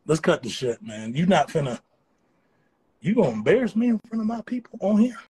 let's cut the shit, man. You gonna embarrass me in front of my people on here?